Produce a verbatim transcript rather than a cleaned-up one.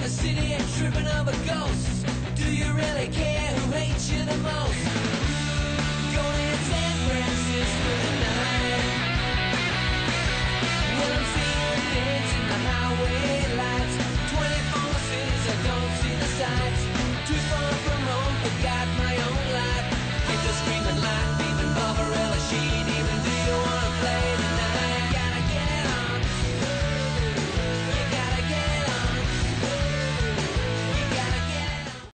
city and tripping over ghosts. Do you really care who hates you the most?